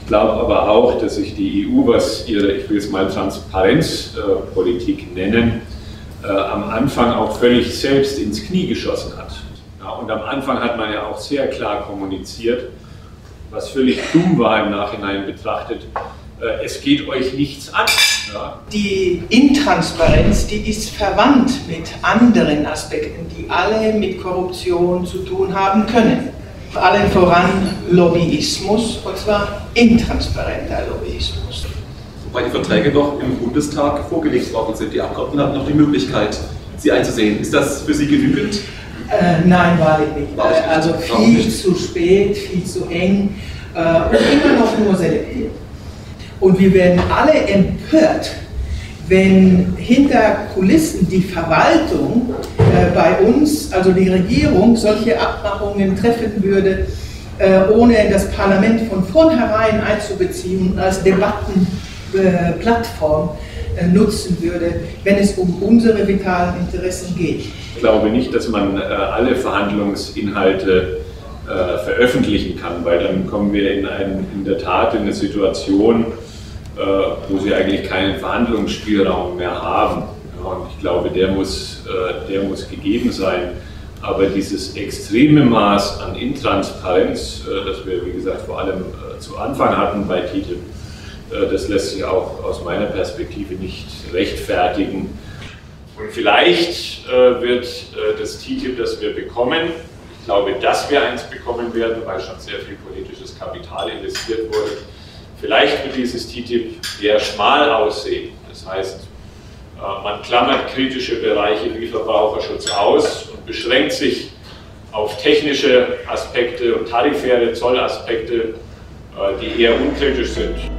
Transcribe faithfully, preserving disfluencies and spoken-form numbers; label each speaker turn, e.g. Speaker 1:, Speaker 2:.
Speaker 1: Ich glaube aber auch, dass sich die E U, was ihre, ich will es mal Transparenzpolitik nennen, äh, am Anfang auch völlig selbst ins Knie geschossen hat. Ja, und am Anfang hat man ja auch sehr klar kommuniziert, was völlig dumm war im Nachhinein betrachtet, äh, es geht euch nichts an. Ja.
Speaker 2: Die Intransparenz, die ist verwandt mit anderen Aspekten, die alle mit Korruption zu tun haben können. Allen voran Lobbyismus, und zwar intransparenter Lobbyismus.
Speaker 3: Wobei die Verträge doch im Bundestag vorgelegt worden sind. Die Abgeordneten hatten noch die Möglichkeit, sie einzusehen. Ist das für Sie genügend?
Speaker 2: Äh, nein, wahrlich nicht.
Speaker 3: Wahrlich nicht.
Speaker 2: Also viel zu spät, viel zu eng äh, und immer noch nur selektiert. Und wir werden alle empört, wenn hinter Kulissen die Verwaltung äh, bei uns, also die Regierung, solche Abmachungen treffen würde, äh, ohne das Parlament von vornherein einzubeziehen und als Debattenplattform äh, nutzen würde, wenn es um unsere vitalen Interessen geht.
Speaker 1: Ich glaube nicht, dass man äh, alle Verhandlungsinhalte äh, veröffentlichen kann, weil dann kommen wir in, ein, in der Tat in eine Situation, wo sie eigentlich keinen Verhandlungsspielraum mehr haben. Ja, und ich glaube, der muss, der muss gegeben sein. Aber dieses extreme Maß an Intransparenz, das wir, wie gesagt, vor allem zu Anfang hatten bei T T I P, das lässt sich auch aus meiner Perspektive nicht rechtfertigen. Und vielleicht wird das T T I P, das wir bekommen, ich glaube, dass wir eins bekommen werden, weil schon sehr viel politisches Kapital investiert wurde, vielleicht wird dieses T T I P eher schmal aussehen. Das heißt, man klammert kritische Bereiche wie Verbraucherschutz aus und beschränkt sich auf technische Aspekte und tarifäre Zollaspekte, die eher unkritisch sind.